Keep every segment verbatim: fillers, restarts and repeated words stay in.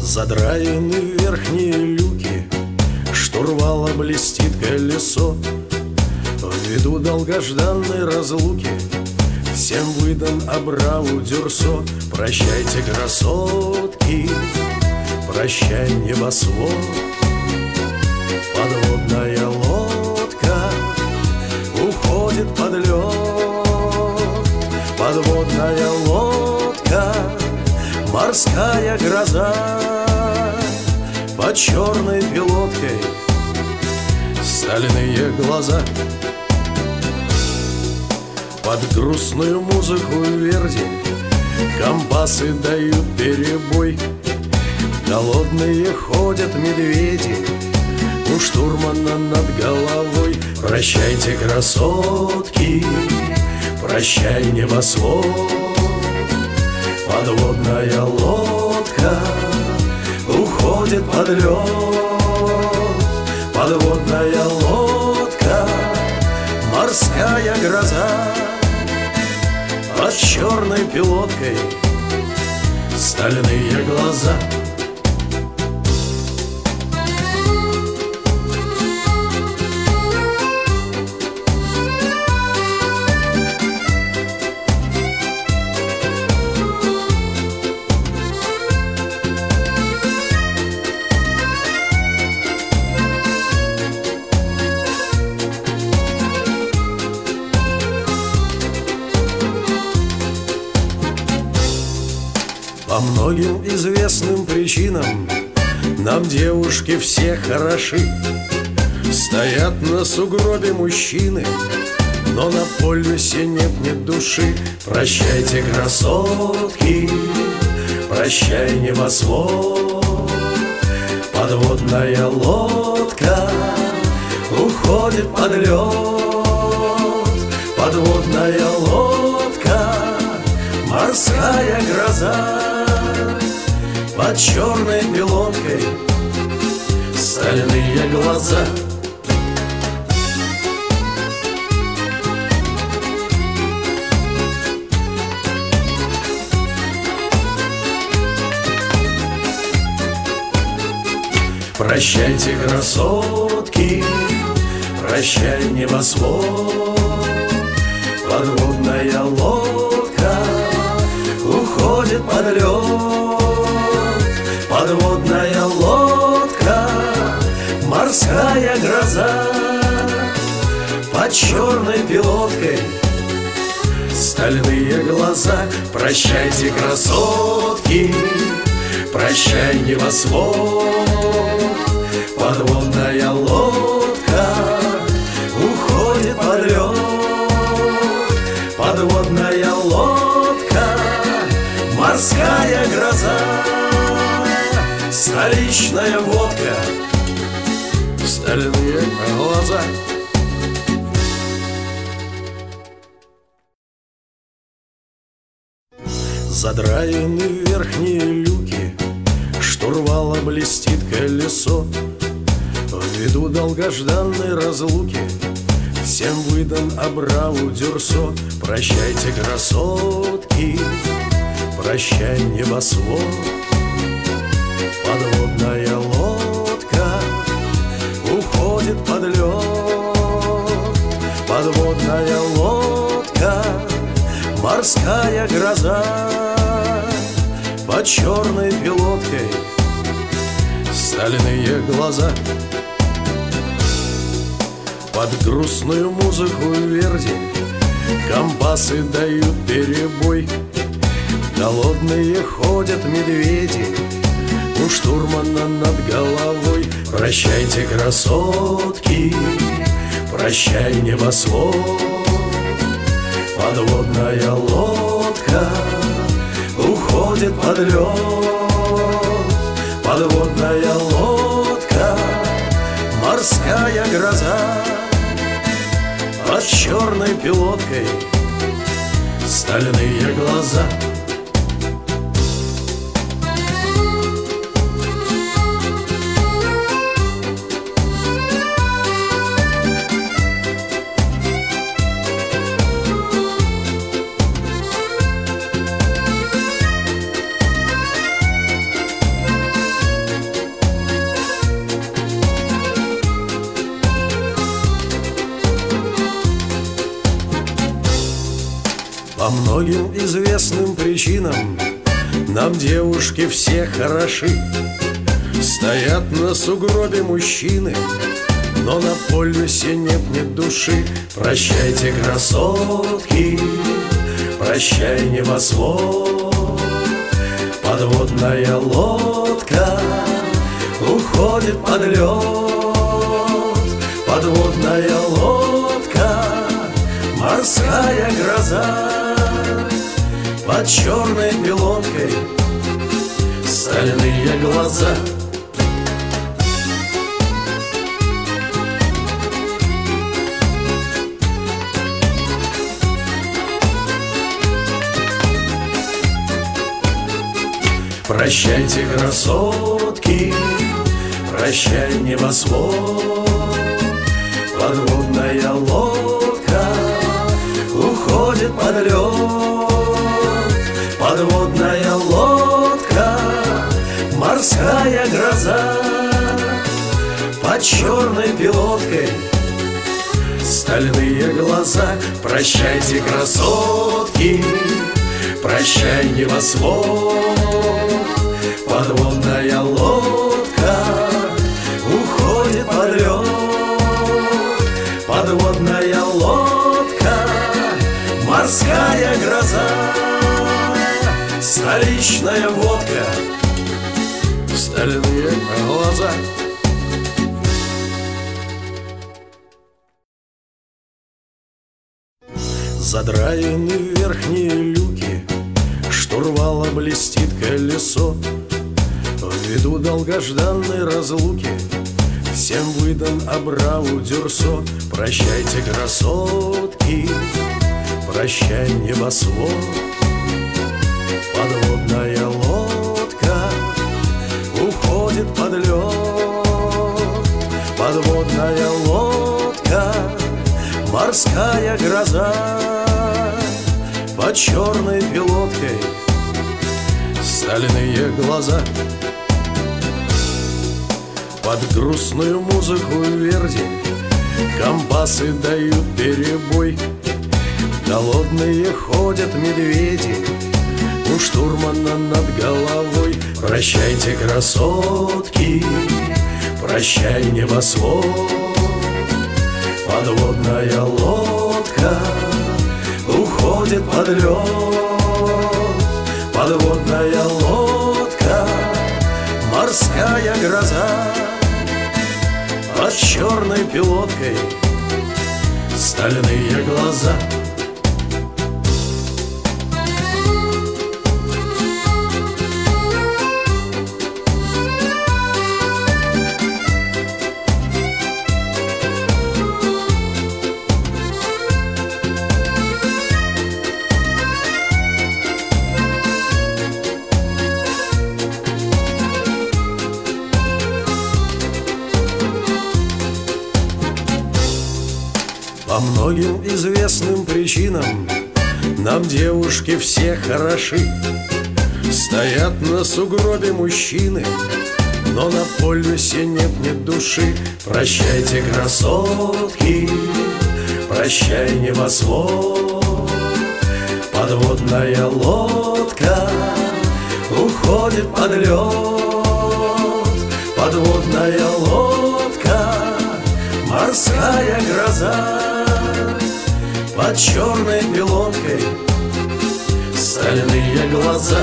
Задраены верхние люки, штурвала блестит колесо. Ввиду долгожданной разлуки всем выдан абраву дюрсо. Прощайте, красотки, прощай, небосвод. Подводная лодка уходит под лед. Подводная лодка, морская гроза. Под черной пилоткой стальные глаза. Под грустную музыку Верди компасы дают перебой. Голодные ходят медведи у штурмана над головой. Прощайте, красотки, прощай, небосвод. Подводная лодка уходит под лед. Подводная лодка, морская гроза. Под черной пилоткой стальные глаза. По многим известным причинам нам девушки все хороши. Стоят на сугробе мужчины, но на полюсе нет ни души. Прощайте, красотки, прощай, небосвод. Подводная лодка уходит под лед. Подводная лодка, морская гроза. Под черной пилоткой стальные глаза. Прощайте, красотки, прощай, небосвод. Подводная лодка уходит под лед. Подводная лодка, морская гроза. Под черной пилоткой стальные глаза. Прощайте, красотки, прощай, небосвод. Подводная лодка уходит под лед. Подводная лодка, морская гроза. Столичная водка, стальные глаза. Задраены верхние люки, штурвала блестит колесо. Ввиду долгожданной разлуки всем выдан абраву дюрсо. Прощайте, красотки, прощай, небосвод. Подводная лодка уходит под лед. Подводная лодка, морская гроза. Под черной пилоткой стальные глаза. Под грустную музыку Верди компасы дают перебой. Голодные ходят медведи у штурмана над головой. Прощайте, красотки, прощай, небосвод. Подводная лодка уходит под лед. Подводная лодка, морская гроза. Под черной пилоткой стальные глаза. многим известным причинам нам девушки все хороши. Стоят на сугробе мужчины, но на полюсе нет ни души. Прощайте, красотки, прощай, небосвод. Подводная лодка уходит под лед. Подводная лодка, морская гроза. Под черной пилоткой стальные глаза. Прощайте, красотки, прощай, небосвод. Подводная лодка уходит под лед. Подводная лодка, морская гроза. Под черной пилоткой стальные глаза. Прощайте, красотки, прощай, небосвод. Подводная лодка уходит под лед. Подводная лодка, морская гроза. Столичная водка, стальные глаза. Задраены верхние люки, штурвала блестит колесо. Ввиду долгожданной разлуки всем выдан абраву дюрсо. Прощайте, красотки, прощай, небосвод. Подводная лодка уходит под лед. Подводная лодка, морская гроза. Под черной пилоткой стальные глаза. Под грустную музыку Верди компасы дают перебой. Голодные ходят медведи у штурмана над головой. Прощайте, красотки, прощай, небосвод. Подводная лодка уходит под лед. Подводная лодка, морская гроза. Под черной пилоткой стальные глаза. По многим известным причинам нам девушки все хороши. Стоят на сугробе мужчины, но на полюсе нет ни души. Прощайте, красотки, прощай, небосвод. Подводная лодка уходит под лед. Подводная лодка, морская гроза. Под черной пилоткой стальные глаза.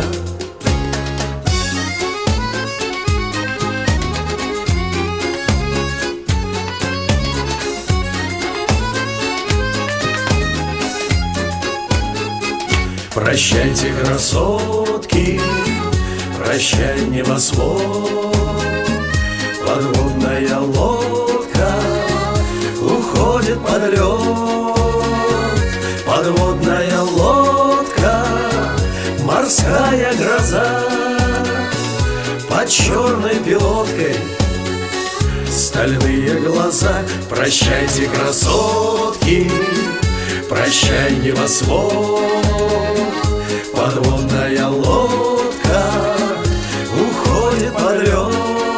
Прощайте, красотки, прощай, небосвод. Подводная лодка уходит под лед. Подводная лодка, морская гроза. Под черной пилоткой стальные глаза. Прощайте, красотки, прощай, небосвод. Подводная лодка уходит под лед.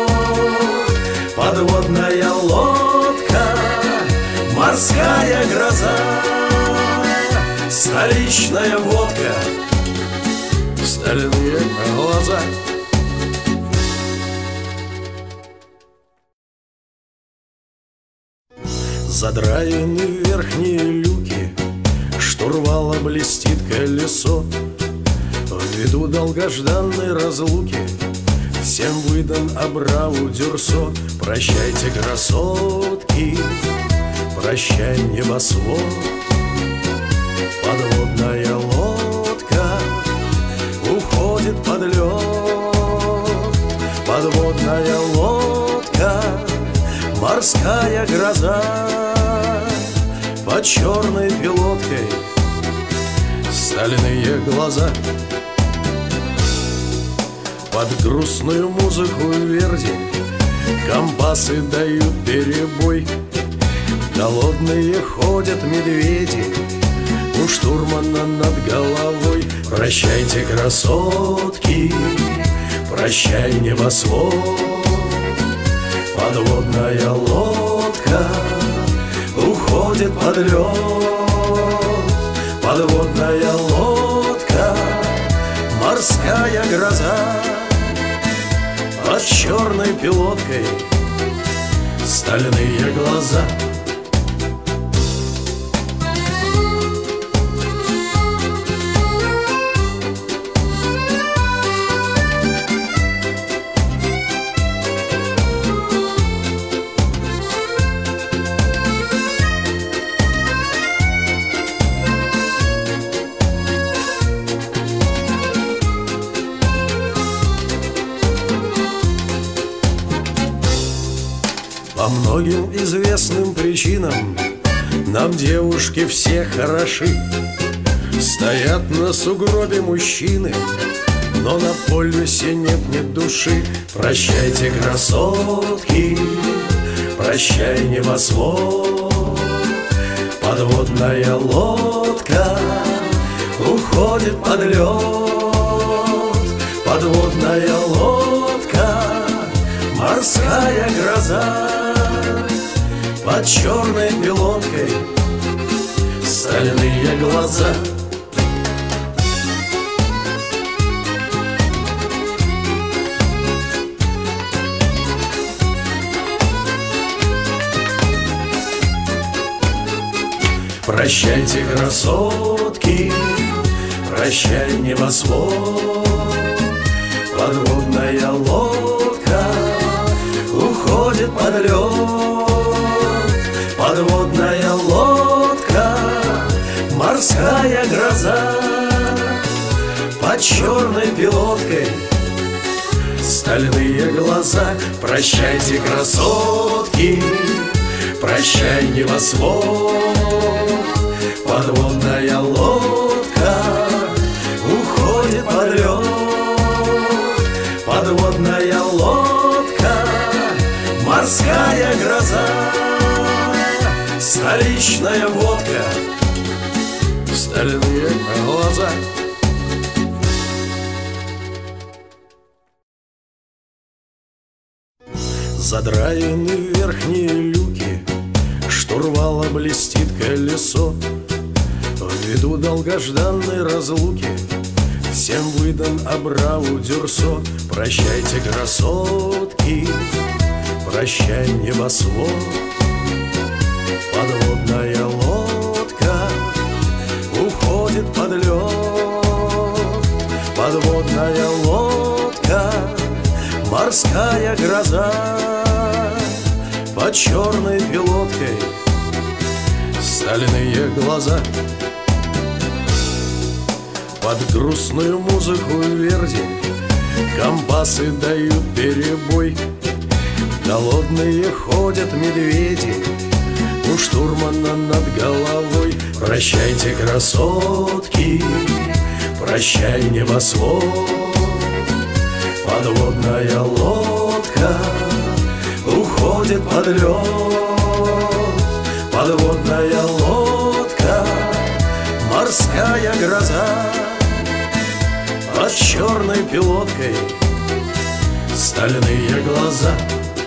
Подводная лодка, морская гроза. столичная водка, стальные глаза. Задраены верхние люки, штурвала блестит колесо. Ввиду долгожданной разлуки всем выдан абраву дюрсо. Прощайте, красотки, прощай, небосвод. Подводная лодка уходит под лед. Подводная лодка, морская гроза. Под черной пилоткой стальные глаза. Под грустную музыку Верди компасы дают перебой. Голодные ходят медведи у штурмана над головой. Прощайте, красотки, прощай, небосвод. Подводная лодка уходит под лед. Подводная лодка, морская гроза. Под черной пилоткой стальные глаза. По многим известным причинам нам девушки все хороши. Стоят на сугробе мужчины, но на полюсе нет ни души. Прощайте, красотки, прощай, небосвод. Подводная лодка уходит под лед. Подводная лодка, морская гроза. Под черной пилоткой стальные глаза. Прощайте, красотки, прощай, небосвод. Подводная лодка уходит под лед. Подводная лодка, морская гроза. Под черной пилоткой стальные глаза. Прощайте, красотки, прощай, небосвод. Подводная лодка уходит под лед. Подводная лодка, морская гроза. Столичная водка, стальные глаза. Задраены верхние люки, штурвала блестит колесо. Ввиду долгожданной разлуки всем выдан абраву дюрсо. Прощайте, красотки, прощай, небосвод. Подводная лодка уходит под лед. Подводная лодка, морская гроза. Под черной пилоткой стальные глаза. Под грустную музыку Верди компасы дают перебой. Голодные ходят медведи у штурмана над головой. Прощайте, красотки, прощай, небосвод. Подводная лодка уходит под лед. Подводная лодка, морская гроза. Под черной пилоткой стальные глаза.